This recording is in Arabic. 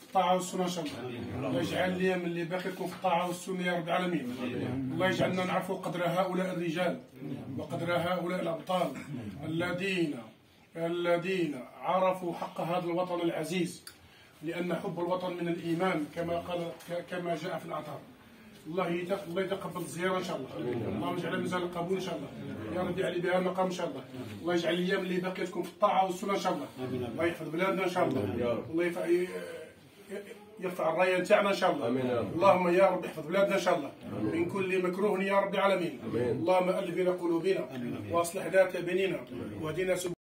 الطاعه والسنه ان شاء الله. الله يجعل الايام اللي باقي تكون في الطاعه والسنه يا رب العالمين. الله يجعلنا نعرفوا قدر هؤلاء الرجال وقدر هؤلاء الابطال الذين عرفوا حق هذا الوطن العزيز، لان حب الوطن من الايمان كما جاء في الاعتار. الله يتقبل الزياره ان شاء الله. اللهم اجعل ميزان القبول ان شاء الله يا رب، يعلي بها المقام ان شاء الله. الله يجعل الايام اللي باقيه تكون في الطاعه والسنه ان شاء الله. الله يحفظ بلادنا ان شاء الله. الله يرفع الرايه نتاعنا ان شاء الله. اللهم يا رب احفظ بلادنا ان شاء الله من كل مكروه يا رب العالمين. اللهم الف بين قلوبنا واصلح ذات بيننا واهدنا